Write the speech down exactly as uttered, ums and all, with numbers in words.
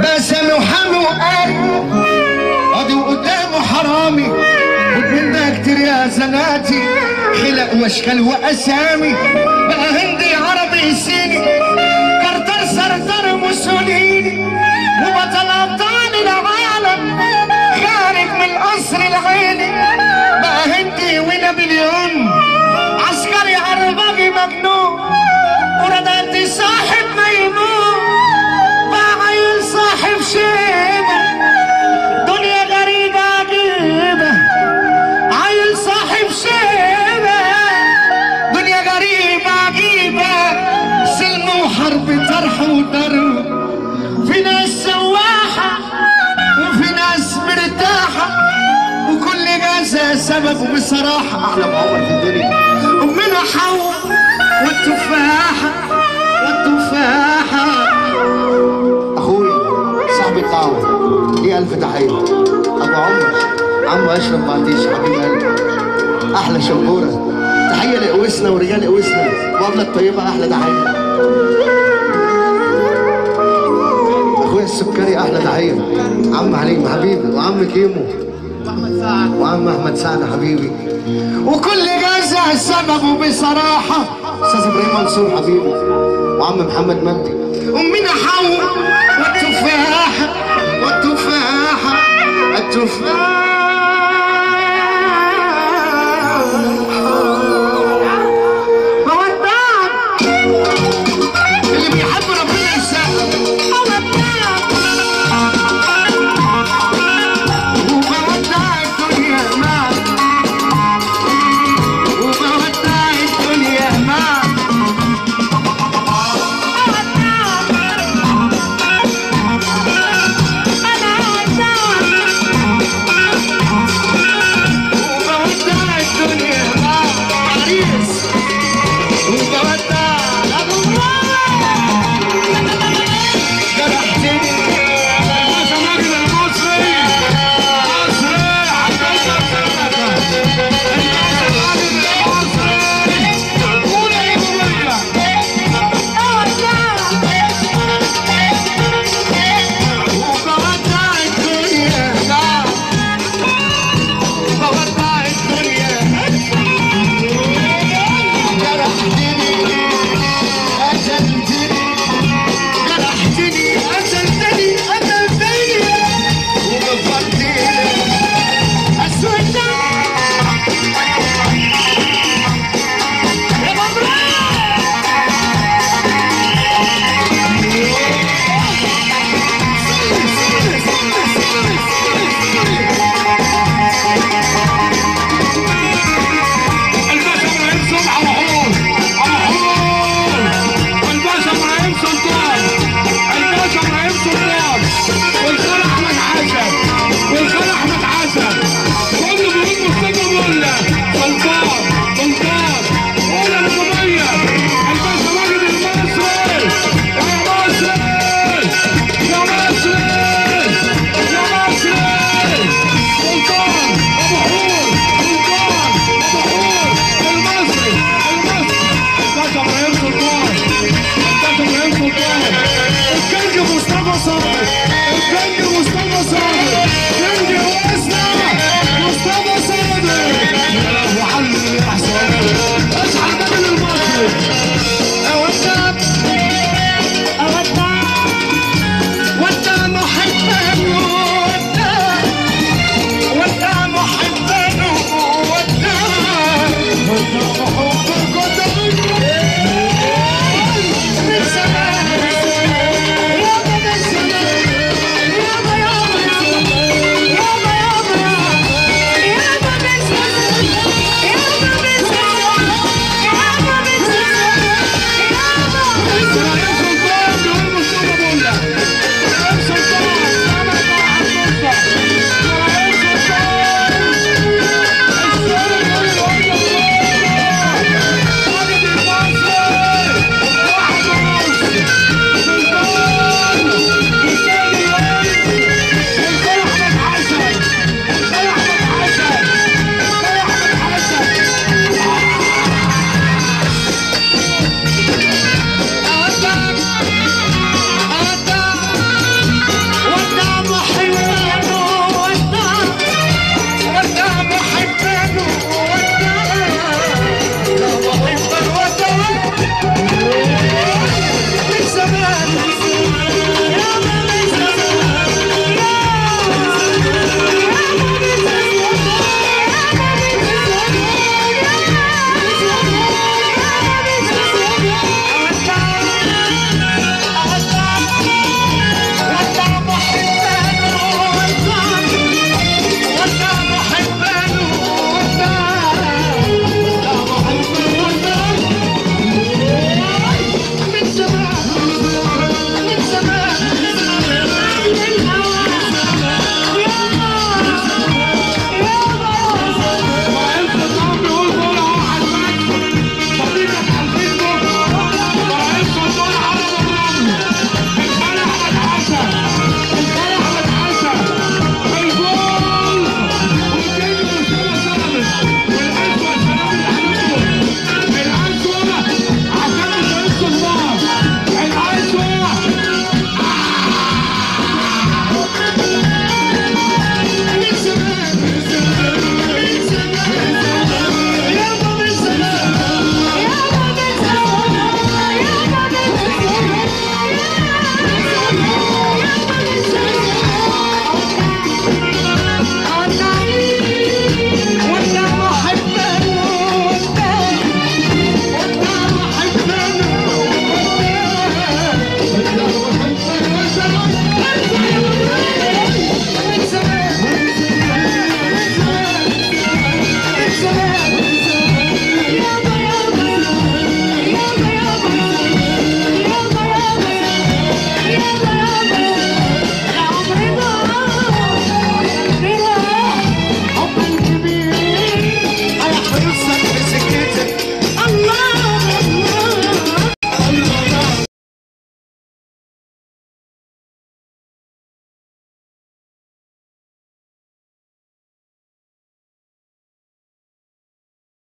بسامي وحامي وقال قاضي وقدامه حرامي، خد من ده كتير يا زناتي، خلق واشكال واسامي، بقى هندي عربي صيني، كرتر سرطان موسوليني، وبطل ابطال العالم خارج من القصر العيني، بقى هندي ونابليون، عسكري عرباجي مجنون، وردانتي صاحب ميمون، بقى عيل صاحب شيبه، دنيا غريبه عجيبه، عيل صاحب شيبه، دنيا غريبه عجيبه، سلم وحرب طرح وضرب، في ناس سواحه وفي ناس مرتاحه، وكل جازة سبب بصراحة. أحلى معمر في الدنيا أمنا حواء والتفاحة والتفاحة. أخوي صاحبي القهوة ليه ألف تحية. أبو عمر عمو أشرف بعطيش حبيب قلبي، أحلى شبورة، تحية لقوسنا ورجال قوسنا وقبلة الطيبة، أحلى تحية. أخويا السكري أحلى تحية، عم حليم حبيبي، وعم كيمو وعم احمد سعد حبيبي، وكل جازة سببه بصراحة. استاذ ابراهيم منصور حبيبي، وعم محمد مجدي، امنا حواء والتفاحة والتفاحة التفاحة.